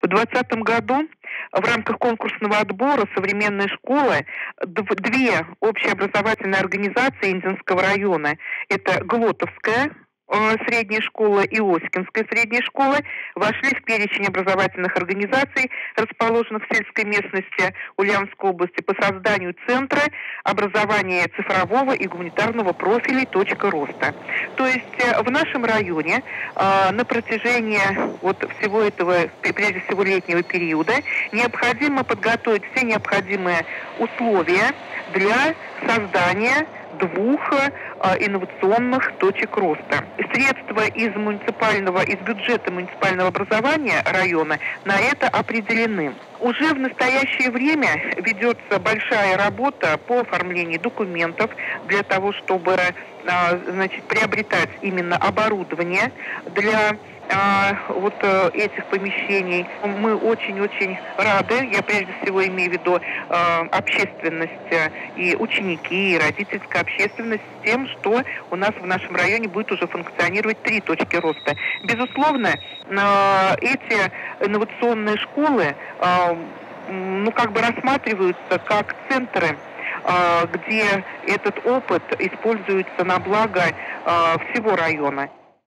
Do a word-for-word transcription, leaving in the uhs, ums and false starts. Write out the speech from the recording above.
В двадцатом году в рамках конкурсного отбора современной школы дв- две общеобразовательные организации Инзинского района, это Глотовская э, средняя школа и Оськинская средняя школа, вошли в перечень образовательных организаций, расположенных в сельской местности Ульяновской области, по созданию Центра образования цифрового и гуманитарного профилей «Точка роста». То есть э, в нашем районе э, на протяжении вот всего этого, прежде всего летнего периода, необходимо подготовить все необходимые условия для создания двух э, инновационных точек роста. Средства из муниципального, из бюджета муниципального образования района на это определены. Уже в настоящее время ведется большая работа по оформлению документов для того, чтобы э, значит, приобретать именно оборудование для А, вот э, этих помещений. Мы очень-очень рады, я прежде всего имею в виду э, общественность э, и ученики, и родительская общественность, с тем, что у нас в нашем районе будет уже функционировать три точки роста. Безусловно, э, эти инновационные школы э, ну, как бы рассматриваются как центры, э, где этот опыт используется на благо э, всего района.